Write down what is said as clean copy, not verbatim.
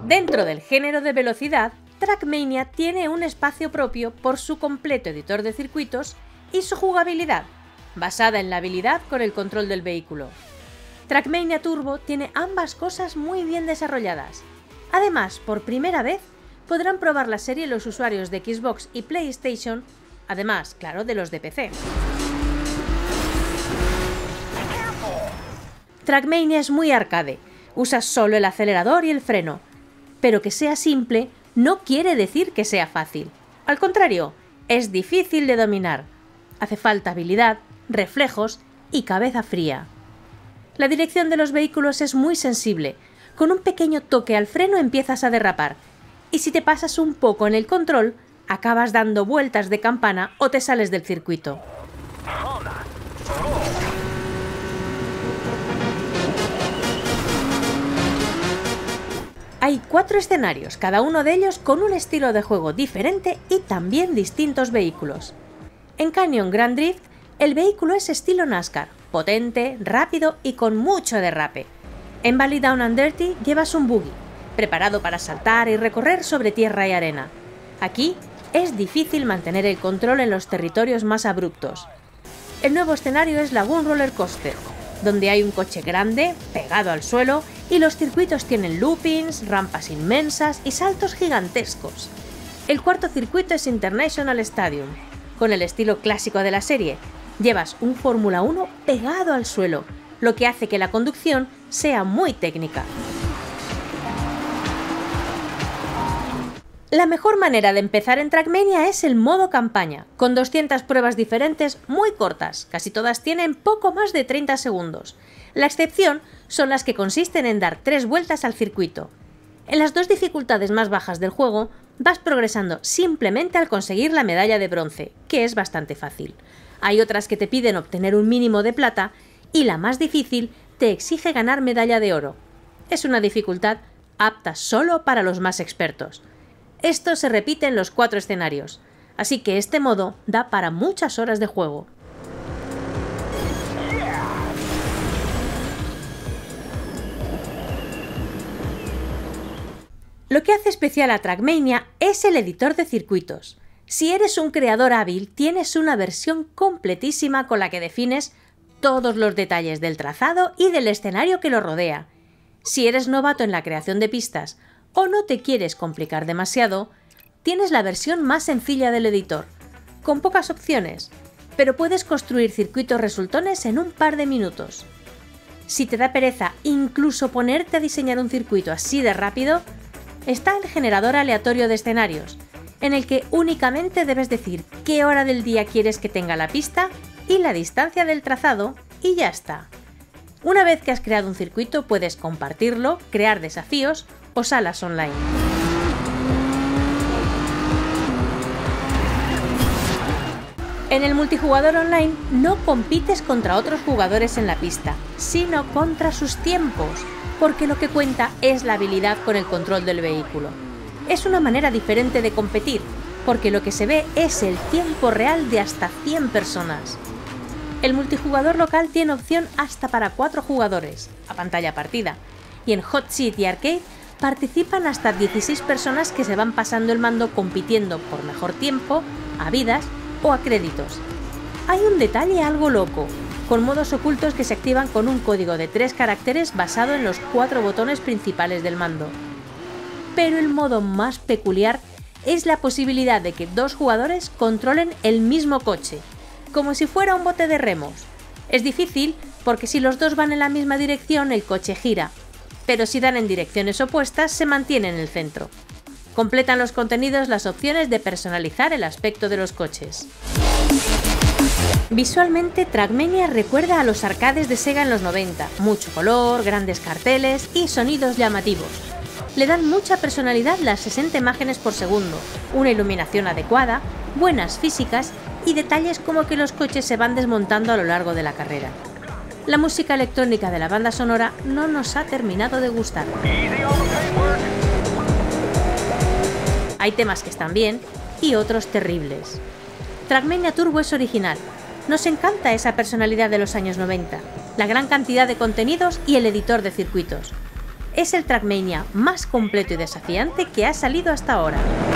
Dentro del género de velocidad, Trackmania tiene un espacio propio por su completo editor de circuitos y su jugabilidad, basada en la habilidad con el control del vehículo. Trackmania Turbo tiene ambas cosas muy bien desarrolladas. Además, por primera vez, podrán probar la serie los usuarios de Xbox y PlayStation, además, claro, de los de PC. Trackmania es muy arcade, usas solo el acelerador y el freno, pero que sea simple no quiere decir que sea fácil. Al contrario, es difícil de dominar. Hace falta habilidad, reflejos y cabeza fría. La dirección de los vehículos es muy sensible. Con un pequeño toque al freno empiezas a derrapar, y si te pasas un poco en el control, acabas dando vueltas de campana o te sales del circuito. Hay 4 escenarios, cada uno de ellos con un estilo de juego diferente y también distintos vehículos. En Canyon Grand Drift, el vehículo es estilo NASCAR, potente, rápido y con mucho derrape. En Valley Down and Dirty llevas un buggy, preparado para saltar y recorrer sobre tierra y arena. Aquí es difícil mantener el control en los territorios más abruptos. El nuevo escenario es Lagoon Roller Coaster, donde hay un coche grande, pegado al suelo, y los circuitos tienen loopings, rampas inmensas y saltos gigantescos. El cuarto circuito es International Stadium, con el estilo clásico de la serie. Llevas un Fórmula 1 pegado al suelo, lo que hace que la conducción sea muy técnica. La mejor manera de empezar en Trackmania es el modo campaña, con 200 pruebas diferentes muy cortas, casi todas tienen poco más de 30 segundos. La excepción son las que consisten en dar 3 vueltas al circuito. En las 2 dificultades más bajas del juego, vas progresando simplemente al conseguir la medalla de bronce, que es bastante fácil. Hay otras que te piden obtener un mínimo de plata, y la más difícil te exige ganar medalla de oro. Es una dificultad apta solo para los más expertos. Esto se repite en los 4 escenarios, así que este modo da para muchas horas de juego. Lo que hace especial a Trackmania es el editor de circuitos. Si eres un creador hábil, tienes una versión completísima con la que defines todos los detalles del trazado y del escenario que lo rodea. Si eres novato en la creación de pistas o no te quieres complicar demasiado, tienes la versión más sencilla del editor, con pocas opciones, pero puedes construir circuitos resultones en un par de minutos. Si te da pereza incluso ponerte a diseñar un circuito así de rápido, está el generador aleatorio de escenarios, en el que únicamente debes decir qué hora del día quieres que tenga la pista y la distancia del trazado, y ya está. Una vez que has creado un circuito, puedes compartirlo, crear desafíos o salas online. En el multijugador online no compites contra otros jugadores en la pista, sino contra sus tiempos, porque lo que cuenta es la habilidad con el control del vehículo. Es una manera diferente de competir, porque lo que se ve es el tiempo real de hasta 100 personas. El multijugador local tiene opción hasta para 4 jugadores, a pantalla partida, y en Hot Seat y Arcade participan hasta 16 personas que se van pasando el mando compitiendo por mejor tiempo, a vidas o a créditos. Hay un detalle algo loco, con modos ocultos que se activan con un código de 3 caracteres basado en los 4 botones principales del mando. Pero el modo más peculiar es la posibilidad de que 2 jugadores controlen el mismo coche, como si fuera un bote de remos. Es difícil porque si los 2 van en la misma dirección el coche gira, pero si dan en direcciones opuestas se mantiene en el centro. Completan los contenidos las opciones de personalizar el aspecto de los coches. Visualmente, Trackmania recuerda a los arcades de Sega en los 90, mucho color, grandes carteles y sonidos llamativos. Le dan mucha personalidad las 60 imágenes por segundo, una iluminación adecuada, buenas físicas y detalles como que los coches se van desmontando a lo largo de la carrera. La música electrónica de la banda sonora no nos ha terminado de gustar. Hay temas que están bien y otros terribles. Trackmania Turbo es original. Nos encanta esa personalidad de los años 90, la gran cantidad de contenidos y el editor de circuitos. Es el Trackmania más completo y desafiante que ha salido hasta ahora.